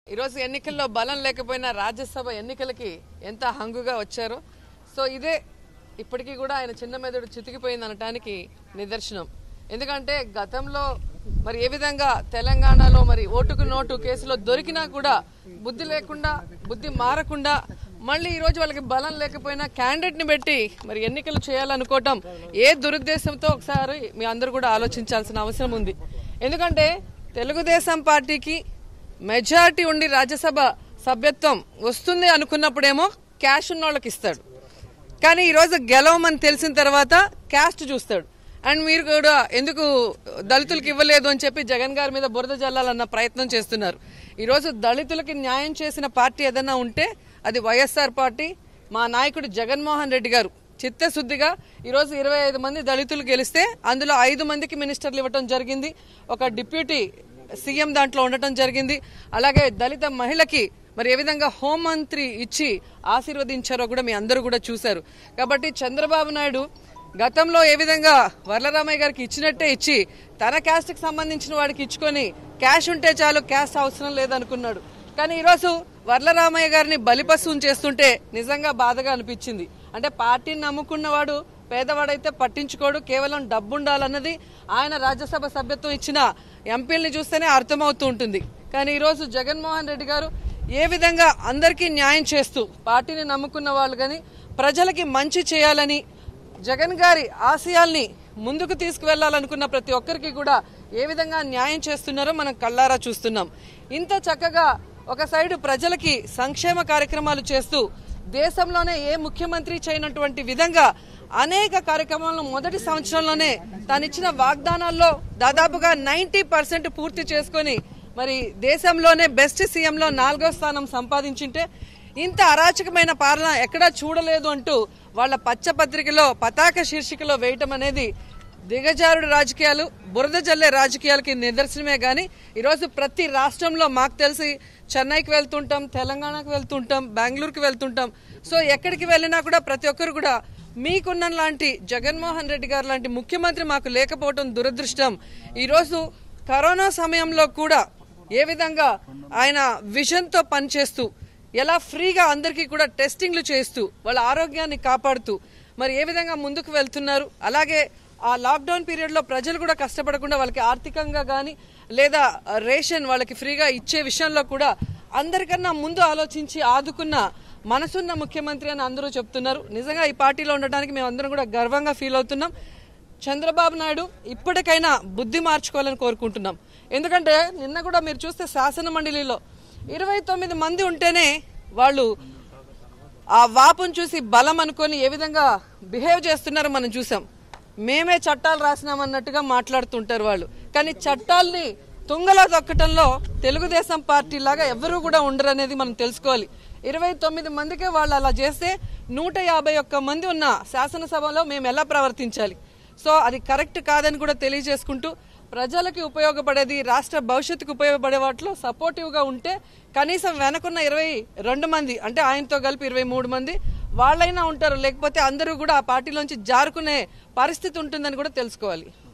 ఈరోజు ఎన్నికల్లో బలం లేకపోయినా రాజ్యసభ ఎన్నికలకి ఎంత హంగుగా వచ్చారో సో ఇదే ఇప్పటికీ కూడా ఆయన చిన్న మెదడు చితికిపోయింది అనటానికి నిదర్శనం. ఎందుకంటే గతంలో మరి ఏ విధంగా తెలంగాణలో మరి ఓటుకు నోటు కేసులో దొరికినా కూడా బుద్ధి లేకుండా బుద్ధి మారకుండా మళ్ళీ ఈరోజు వాళ్ళకి బలం లేకపోయినా క్యాండిడేట్ని పెట్టి మరి ఎన్నికలు చేయాలనుకోవటం ఏ దురుద్దేశంతో ఒకసారి మీ అందరూ కూడా ఆలోచించాల్సిన అవసరం ఉంది. ఎందుకంటే తెలుగుదేశం పార్టీకి మెజారిటీ ఉండి రాజ్యసభ సభ్యత్వం వస్తుంది అనుకున్నప్పుడేమో క్యాష్ ఉన్న వాళ్ళకి ఇస్తాడు, కానీ ఈరోజు గెలవమని తెలిసిన తర్వాత క్యాస్ట్ చూస్తాడు. అండ్ మీరు కూడా ఎందుకు దళితులకు ఇవ్వలేదు అని చెప్పి జగన్ గారి మీద బురద జల్లాలన్న ప్రయత్నం చేస్తున్నారు. ఈరోజు దళితులకి న్యాయం చేసిన పార్టీ ఏదైనా ఉంటే అది వైఎస్ఆర్ పార్టీ. మా నాయకుడు జగన్మోహన్ రెడ్డి గారు చిత్తశుద్ధిగా ఈరోజు 25 మంది దళితులు గెలిస్తే అందులో 5 మందికి మినిస్టర్లు ఇవ్వటం జరిగింది, ఒక డిప్యూటీ సీఎం దాంట్లో ఉండటం జరిగింది. అలాగే దళిత మహిళకి మరి ఏ విధంగా హోంమంత్రి ఇచ్చి ఆశీర్వదించారో కూడా మీ అందరూ కూడా చూశారు. కాబట్టి చంద్రబాబు నాయుడు గతంలో ఏ విధంగా వరలరామయ్య గారికి ఇచ్చినట్టే ఇచ్చి తన క్యాస్ట్కి సంబంధించిన వాడికి ఇచ్చుకొని క్యాష్ ఉంటే చాలు క్యాస్ట్ అవసరం లేదనుకున్నాడు. కానీ ఈరోజు వరలరామయ్య గారిని బలిపశువుని చేస్తుంటే నిజంగా బాధగా అనిపించింది. అంటే పార్టీని నమ్ముకున్నవాడు పేదవాడైతే పట్టించుకోడు, కేవలం డబ్బు ఉండాలన్నది ఆయన రాజ్యసభ సభ్యత్వం ఇచ్చిన ఎంపీల్ని చూస్తేనే అర్థమవుతూ ఉంటుంది. కానీ ఈరోజు జగన్మోహన్ రెడ్డి గారు ఏ విధంగా అందరికీ న్యాయం చేస్తూ పార్టీని నమ్ముకున్న వాళ్ళు కానీ ప్రజలకి మంచి చేయాలని జగన్ గారి ఆశయాల్ని ముందుకు తీసుకువెళ్లాలనుకున్న ప్రతి ఒక్కరికి కూడా ఏ విధంగా న్యాయం చేస్తున్నారో మనం కళ్ళారా చూస్తున్నాం. ఇంత చక్కగా ఒక సైడు ప్రజలకి సంక్షేమ కార్యక్రమాలు చేస్తూ దేశంలోనే ఏ ముఖ్యమంత్రి చేయనటువంటి విధంగా అనేక కార్యక్రమాలను మొదటి సంవత్సరంలోనే తానిచ్చిన వాగ్దానాల్లో దాదాపుగా 90% పూర్తి చేసుకొని మరి దేశంలోనే బెస్ట్ సీఎంలో 4వ స్థానం సంపాదించింటే ఇంత అరాచకమైన పాలన ఎక్కడా చూడలేదు అంటూ వాళ్ళ పచ్చపత్రికలో పతాక శీర్షికలో వేయటం అనేది దిగజారుడు రాజకీయాలు, బురద జల్లే రాజకీయాలకి నిదర్శనమే. కానీ ఈరోజు ప్రతి రాష్ట్రంలో మాకు తెలిసి చెన్నైకి వెళ్తుంటాం, తెలంగాణకు వెళ్తుంటాం, బెంగళూరుకి వెళ్తుంటాం. సో ఎక్కడికి వెళ్ళినా కూడా ప్రతి ఒక్కరు కూడా మీకున్న లాంటి జగన్మోహన్ రెడ్డి గారు లాంటి ముఖ్యమంత్రి మాకు లేకపోవడం దురదృష్టం. ఈరోజు కరోనా సమయంలో కూడా ఏ విధంగా ఆయన విజన్తో పనిచేస్తూ ఎలా ఫ్రీగా అందరికీ కూడా టెస్టింగ్లు చేస్తూ వాళ్ళ ఆరోగ్యాన్ని కాపాడుతూ మరి ఏ విధంగా ముందుకు వెళ్తున్నారు. అలాగే ఆ లాక్డౌన్ పీరియడ్లో ప్రజలు కూడా కష్టపడకుండా వాళ్ళకి ఆర్థికంగా కానీ లేదా రేషన్ వాళ్ళకి ఫ్రీగా ఇచ్చే విషయంలో కూడా అందరికన్నా ముందు ఆలోచించి ఆదుకున్న మనసున్న ముఖ్యమంత్రి అని అందరూ చెప్తున్నారు. నిజంగా ఈ పార్టీలో ఉండటానికి మేము అందరం కూడా గర్వంగా ఫీల్ అవుతున్నాం. చంద్రబాబు నాయుడు ఇప్పటికైనా బుద్ధి మార్చుకోవాలని కోరుకుంటున్నాం. ఎందుకంటే నిన్న కూడా మీరు చూస్తే శాసన మండలిలో 29 మంది ఉంటేనే వాళ్ళు ఆ వాపును చూసి బలం అనుకొని ఏ విధంగా బిహేవ్ చేస్తున్నారో మనం చూసాం. మేమే చట్టాలు రాసినామన్నట్టుగా మాట్లాడుతుంటారు వాళ్ళు. కానీ చట్టాల్ని తుంగలో తొక్కటంలో తెలుగుదేశం పార్టీ లాగా ఎవరూ కూడా ఉండరు అనేది మనం తెలుసుకోవాలి. 29 మందికే వాళ్ళు అలా చేస్తే 151 మంది ఉన్న శాసనసభలో మేము ఎలా ప్రవర్తించాలి? సో అది కరెక్ట్ కాదని కూడా తెలియజేసుకుంటూ ప్రజలకి ఉపయోగపడేది, రాష్ట్ర భవిష్యత్తుకు ఉపయోగపడే వాటిలో సపోర్టివ్గా ఉంటే కనీసం వెనకున్న 22 మంది అంటే ఆయనతో కలిపి 23 మంది వాళ్ళైనా ఉంటారు. లేకపోతే అందరూ కూడా ఆ పార్టీలోంచి జారుకునే పరిస్థితి ఉంటుందని కూడా తెలుసుకోవాలి.